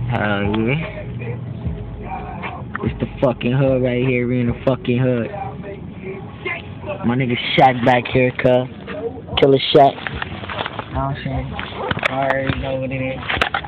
Yeah. It's the fucking hood right here. We in the fucking hood. My nigga Shaq back here, cuz. Killer Shaq. You know what I'm saying? I already know what it is.